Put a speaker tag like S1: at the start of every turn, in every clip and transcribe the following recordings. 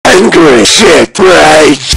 S1: Angry Shit Rage!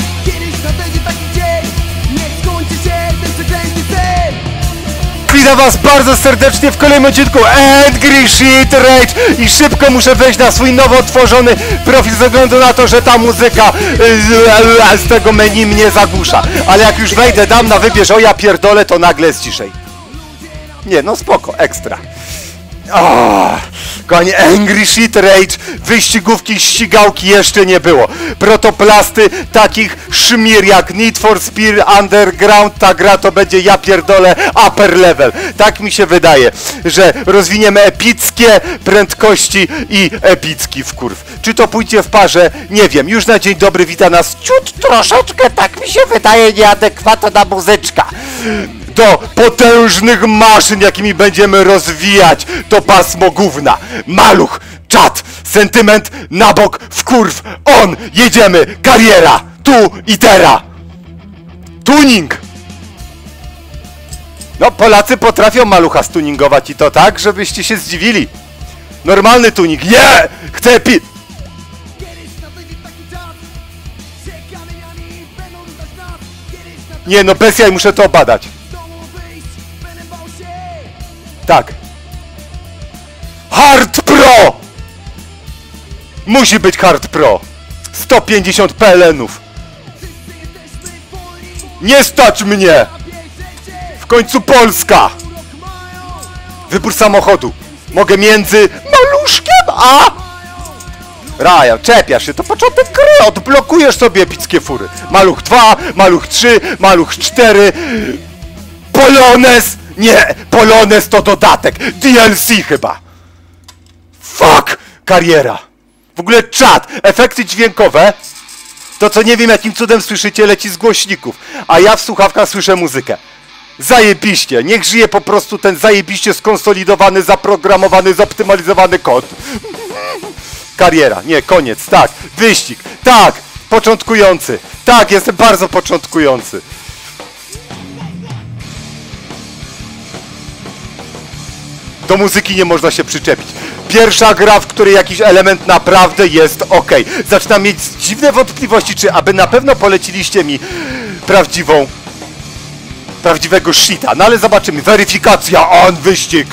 S2: Witam was bardzo serdecznie w kolejnym odcinku Angry Shit Rage i szybko muszę wejść na swój nowo otworzony profil ze względu na to, że ta muzyka z tego menu mnie zagłusza. Ale jak już wejdę, dam na wybierz, o ja pierdolę, to nagle jest ciszej. Nie, no spoko, ekstra. Kochani, Angry Shit Rage, wyścigówki, ścigałki jeszcze nie było. Protoplasty, takich szmir jak Need for Speed Underground, ta gra to będzie, ja pierdolę, upper level. Tak mi się wydaje, że rozwiniemy epickie prędkości i epicki wkurw. Czy to pójdzie w parze? Nie wiem. Już na dzień dobry wita nas ciut troszeczkę, tak mi się wydaje, nieadekwatna muzyczka do potężnych maszyn, jakimi będziemy rozwijać to pasmo gówna. Maluch, czat, sentyment na bok, wkurw, on, jedziemy, kariera, tu i teraz. Tuning. No, Polacy potrafią malucha stuningować i to tak, żebyście się zdziwili. Normalny tuning, nie! Chcę Nie, no bez jaj, muszę to obadać. Tak. Hard Pro! Musi być Hard Pro. 150 PLN-ów. Nie stać mnie! W końcu Polska! Wybór samochodu. Mogę między maluszkiem a... Raja, czepiasz się, to początek gry, odblokujesz sobie epickie fury. Maluch 2, Maluch 3, Maluch 4... Polonez! Nie! Polonez to dodatek! DLC chyba! Fuck! Kariera! W ogóle czat! Efekty dźwiękowe to, co nie wiem jakim cudem słyszycie, leci z głośników, a ja w słuchawkach słyszę muzykę. Zajebiście! Niech żyje po prostu ten zajebiście skonsolidowany, zaprogramowany, zoptymalizowany kod. Kariera. Nie, koniec. Tak. Wyścig. Tak. Początkujący. Tak, jestem bardzo początkujący. Do muzyki nie można się przyczepić. Pierwsza gra, w której jakiś element naprawdę jest ok. Zaczynam mieć dziwne wątpliwości, czy aby na pewno poleciliście mi prawdziwego shita. No ale zobaczymy. Weryfikacja on, wyścig.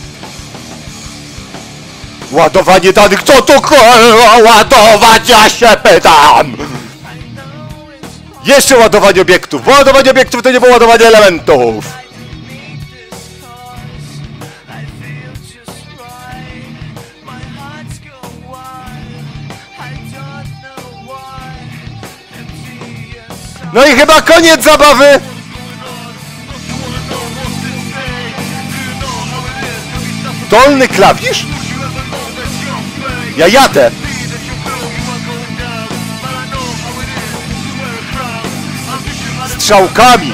S2: Ładowanie danych. Co to ładować? Ja się pytam. Jeszcze ładowanie obiektów. Ładowanie obiektów to nie było ładowanie elementów. No i chyba koniec zabawy! Dolny klawisz? Ja jadę! Strzałkami!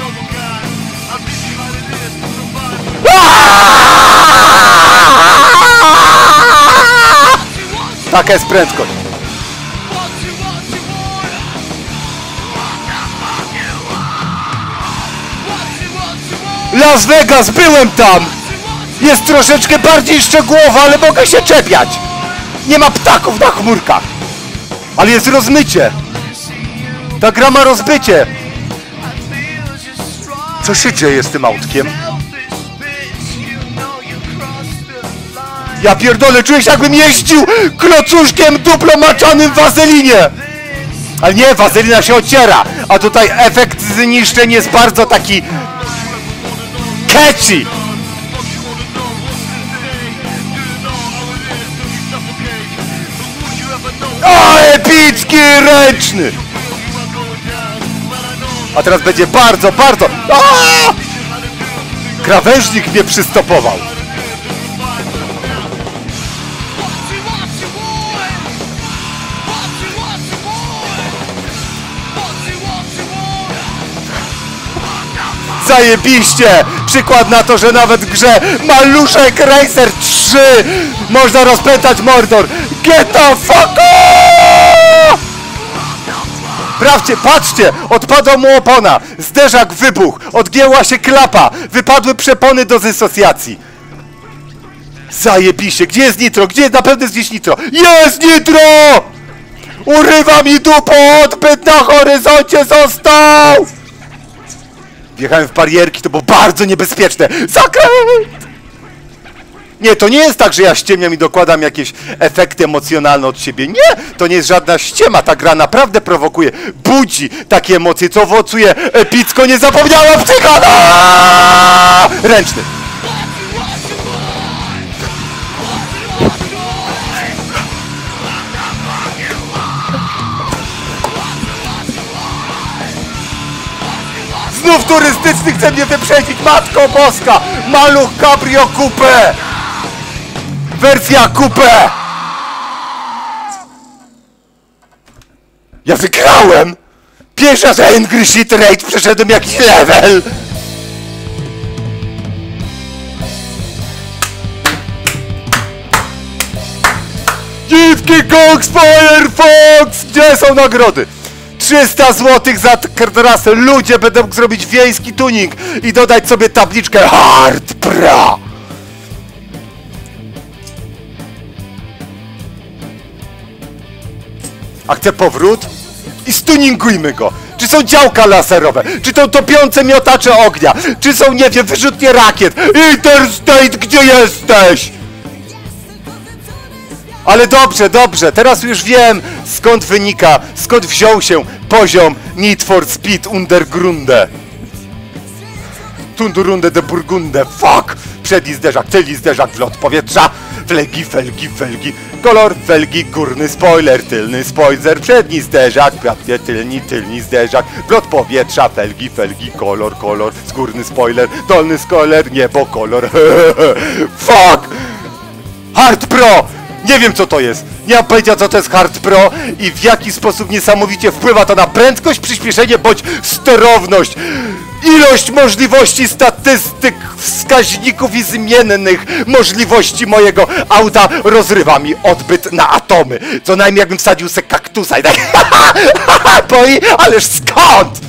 S2: Taka jest prędkość. Las Vegas, byłem tam! Jest troszeczkę bardziej szczegółowo, ale mogę się czepiać! Nie ma ptaków na chmurkach! Ale jest rozmycie! Ta gra ma rozbycie! Co się dzieje z tym autkiem? Ja pierdolę, czuję się jakbym jeździł klocuszkiem duplo maczonym w wazelinie! Ale nie, wazelina się ociera! A tutaj efekt zniszczeń jest bardzo taki... catchy! O, epicki ręczny! A teraz będzie bardzo, bardzo... O! Krawężnik mnie przystopował. Zajebiście! Przykład na to, że nawet w grze Maluszek Racer 3 można rozpętać Mordor. Get the fuck off! Sprawdźcie, patrzcie! Odpadła mu opona, zderzak wybuchł, odgięła się klapa, wypadły przepony do dysocjacji. Zajebiście, gdzie jest nitro? Gdzie na pewno jest gdzieś nitro? Jest nitro! Urywa mi dupą, odbyt na horyzoncie został! Wjechałem w barierki, to było bardzo niebezpieczne. Zakręt! Nie, to nie jest tak, że ja ściemniam i dokładam jakieś efekty emocjonalne od siebie. Nie, to nie jest żadna ściema. Ta gra naprawdę prowokuje, budzi takie emocje, co owocuje epicko. Nie zapomniałem psychana! Ręczny. Znów turystyczny chce mnie wyprzedzić, Matko Boska! Maluch Cabrio Coupe! Wersja Coupe! Ja wygrałem! Pierwszy raz Angry Shit Rage przeszedłem jakiś level! Dziwki Cox Firefox! Gdzie są nagrody? 300 zł za trasę. Ludzie, będę mógł zrobić wiejski tuning i dodać sobie tabliczkę Hard Pro. A chcę powrót? I stuningujmy go. Czy są działka laserowe? Czy to topiące miotacze ognia? Czy są, nie wiem, wyrzutnie rakiet? Interstate, gdzie jesteś? Ale dobrze, dobrze, teraz już wiem, skąd wynika, skąd wziął się poziom Need for Speed Undergrunde. Tundurunde de Burgunde, fuck! Przedni zderzak, tylni zderzak, wlot powietrza, felgi, felgi, felgi, kolor, felgi, górny spoiler, tylny spoiler, przedni zderzak, tylni zderzak, wlot powietrza, felgi, felgi, kolor, kolor, górny spoiler, dolny spoiler, niebo, kolor, fuck! Hard Pro! Nie wiem, co to jest. Nie mam pojęcia, co to jest Hard Pro i w jaki sposób niesamowicie wpływa to na prędkość, przyspieszenie bądź sterowność. Ilość możliwości, statystyk, wskaźników i zmiennych możliwości mojego auta rozrywa mi odbyt na atomy. Co najmniej jakbym wsadził se kaktusa i tak boi, ależ skąd?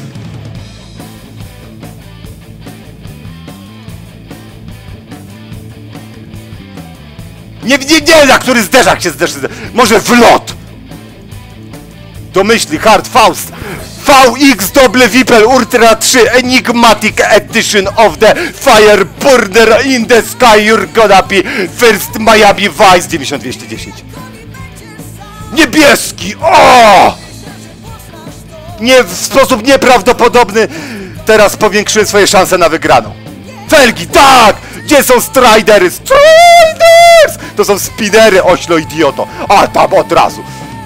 S2: Nie, na który zderzak się zderzy. Może w lot. Domyślny, Hard Faust. VX Whipple Ultra 3 Enigmatic Edition of the Fire Burner in the Sky. You're gonna be first Miami Vice 9210. Niebieski! O! Nie, w sposób nieprawdopodobny teraz powiększyłem swoje szanse na wygraną. Felgi, tak! Gdzie są stridery? Striders! To są spinery, oślo idioto. A tam od razu.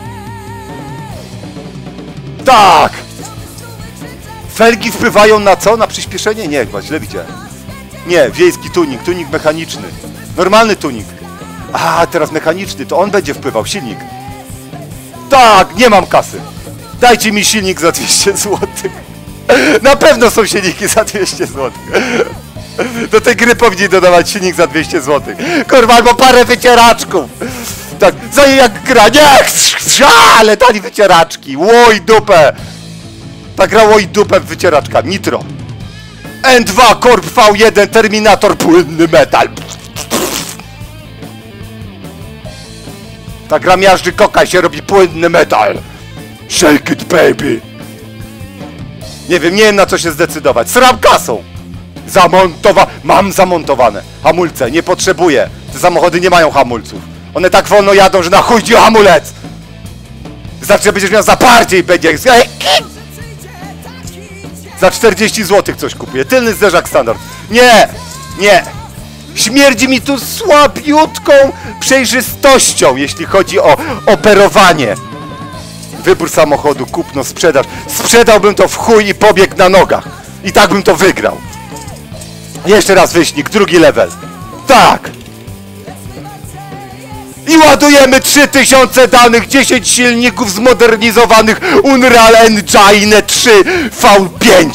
S2: Tak! Felgi wpływają na co? Na przyspieszenie? Nie, chyba źle widziałem. Nie, wiejski tuning, tuning mechaniczny. Normalny tuning. A, teraz mechaniczny, to on będzie wpływał, silnik. Tak, nie mam kasy. Dajcie mi silnik za 200 zł. Na pewno są silniki za 200 zł. Do tej gry powinni dodawać silnik za 200 zł. Kurwa, albo parę wycieraczków. Tak, za jak gra, nie! Ale tani wycieraczki. Łoj dupę. Ta gra łoj dupę wycieraczka. Nitro. N2, Corp V1, Terminator, płynny metal. Ta gra miażdży koka i się robi płynny metal. Shake it, baby. Nie wiem na co się zdecydować. Sram kasą. Mam zamontowane. Hamulce, nie potrzebuję. Te samochody nie mają hamulców. One tak wolno jadą, że na chuj ci hamulec. Znaczy, że będziesz miał zaparcie i będzie... Za 40 zł coś kupuję. Tylny zderzak standard. Nie! Nie! Śmierdzi mi tu słabiutką przejrzystością, jeśli chodzi o operowanie. Wybór samochodu, kupno, sprzedaż. Sprzedałbym to w chuj i pobiegł na nogach. I tak bym to wygrał. Jeszcze raz wyścig, drugi level. Tak! I ładujemy 3000 danych, 10 silników zmodernizowanych Unreal Engine 3 V5.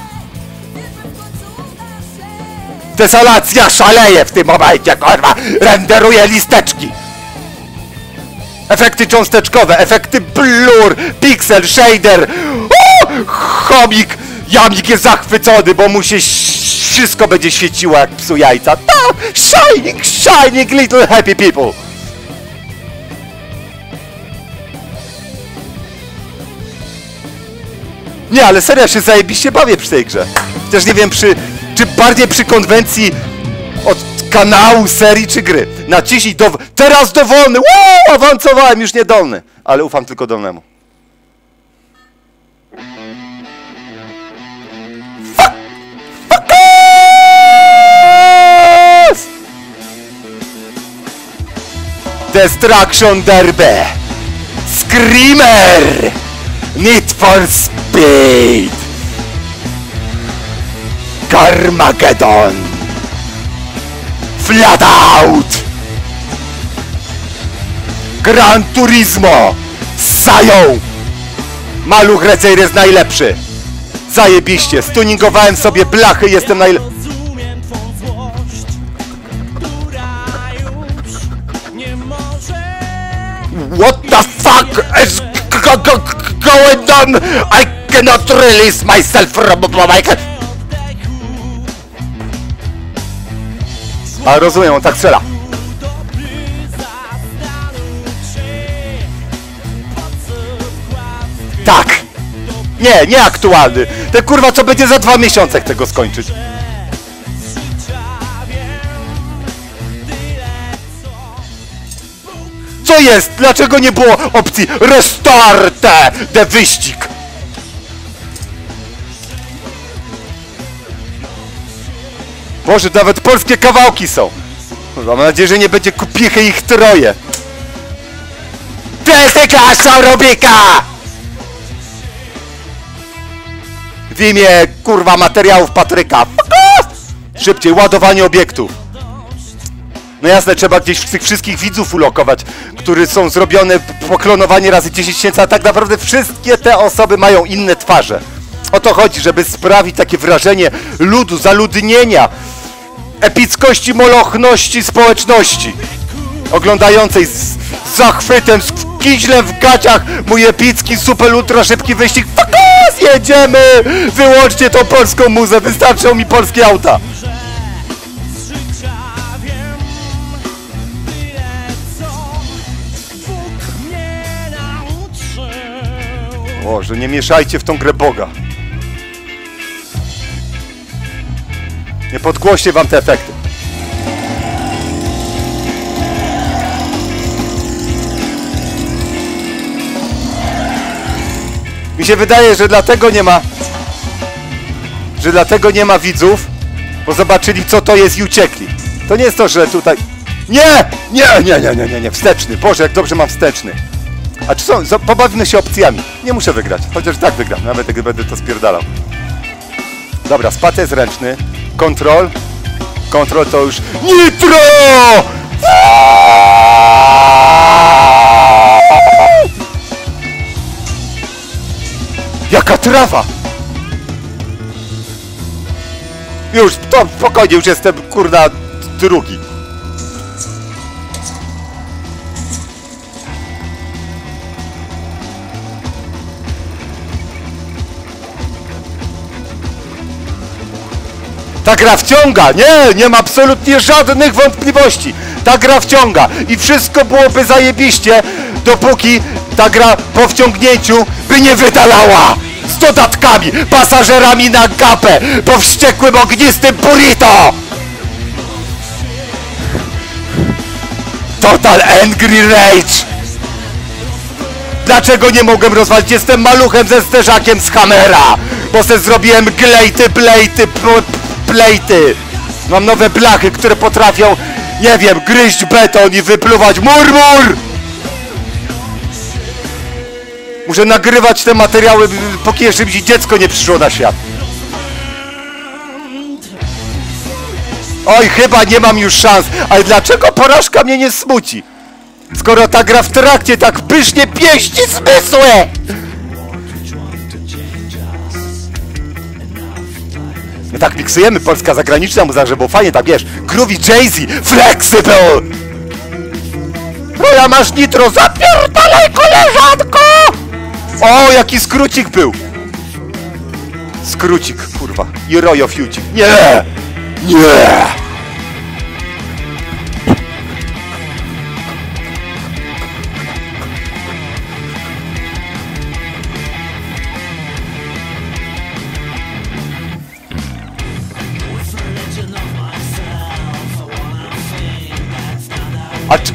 S2: Desolacja szaleje w tym momencie, kurwa! Renderuje listeczki. Efekty cząsteczkowe, efekty blur, pixel, shader. Chomik, jamik jest zachwycony, bo mu się wszystko będzie świeciło jak psu jajca. Shining, shining little happy people. Nie, ale serio, ja się zajebiście bawię przy tej grze. Też nie wiem, czy bardziej przy konwencji od kanału, serii czy gry. Naciśnij teraz dowolny! Wow, awansowałem, już nie dolny. Ale ufam tylko dolnemu. Destruction Derby! Screamer! Need for Speed! Carmageddon! Flat Out! Gran Turismo! Sają! Maluch Receir jest najlepszy! Zajebiście! Stuningowałem sobie blachy, jestem najlepszy! What the fuck is going on? I cannot release myself from my... A rozumiem, on tak strzela. Tak! Nie, nie aktualny. Ten kurwa co będzie za 2 miesiące, jak tego skończyć. Co jest? Dlaczego nie było opcji Restarte de wyścig? Boże, nawet polskie kawałki są. Mam nadzieję, że nie będzie kupichy ich troje. Krytyka Szorobika! W imię, kurwa, materiałów Patryka. Szybciej, ładowanie obiektów. No jasne, trzeba gdzieś tych wszystkich widzów ulokować, którzy są zrobione, poklonowanie razy 10 000, a tak naprawdę wszystkie te osoby mają inne twarze. O to chodzi, żeby sprawić takie wrażenie ludu, zaludnienia, epickości, molochności społeczności. Oglądającej z zachwytem, z kiźlem w gaciach mój epicki, super, ultra szybki wyścig. Jedziemy! Wyłączcie tą polską muzę, wystarczą mi polskie auta. Boże, nie mieszajcie w tą grę Boga. Nie podgłoście wam te efekty. Mi się wydaje, że dlatego nie ma widzów, bo zobaczyli co to jest i uciekli. To nie jest to, że tutaj... Nie, wsteczny. Boże, jak dobrze mam wsteczny. A czy są... Pobawimy się opcjami. Nie muszę wygrać, chociaż tak wygram, nawet jak będę to spierdalał. Dobra, spacer jest ręczny. Kontrol. Kontrol to już... Nitro! Jaka trawa! Już, to spokojnie, już jestem, kurna, drugi. Ta gra wciąga! Nie ma absolutnie żadnych wątpliwości! Ta gra wciąga i wszystko byłoby zajebiście, dopóki ta gra po wciągnięciu by nie wydalała! Z dodatkami, pasażerami na gapę, po wściekłym, ognistym burrito! Total Angry Rage! Dlaczego nie mogłem rozwalić? Jestem maluchem ze sterzakiem z Hammera! Bo se zrobiłem glejty, plejty! Mam nowe blachy, które potrafią, nie wiem, gryźć beton i wypluwać murmur! Muszę nagrywać te materiały, póki jeszcze mi dziecko nie przyszło na świat. Oj, chyba nie mam już szans, ale dlaczego porażka mnie nie smuci? Skoro ta gra w trakcie tak pysznie pieści zmysły! My tak miksujemy polska zagraniczna muza, że było fajnie, tak wiesz, groovy Jay-Z, flexible! No ja masz nitro, zapierdalaj koleżanko! O, jaki skrócik był! Skrócik, kurwa, i rojo fiucik. Nie! Nie!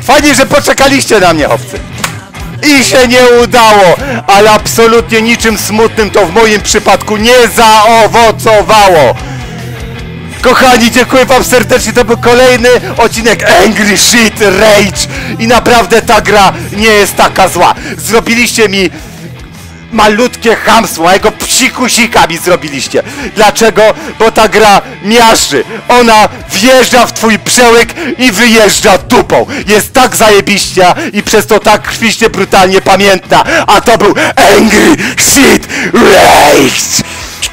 S2: Fajnie, że poczekaliście na mnie, chłopcy. I się nie udało, ale absolutnie niczym smutnym to w moim przypadku nie zaowocowało. Kochani, dziękuję wam serdecznie, to był kolejny odcinek Angry Shit Rage i naprawdę ta gra nie jest taka zła. Zrobiliście mi malutkie chamstwo, mojego psikusika mi zrobiliście. Dlaczego? Bo ta gra miażdży. Ona wjeżdża w twój przełyk i wyjeżdża dupą. Jest tak zajebiścia i przez to tak krwiście, brutalnie pamiętna. A to był Angry Shit Rage.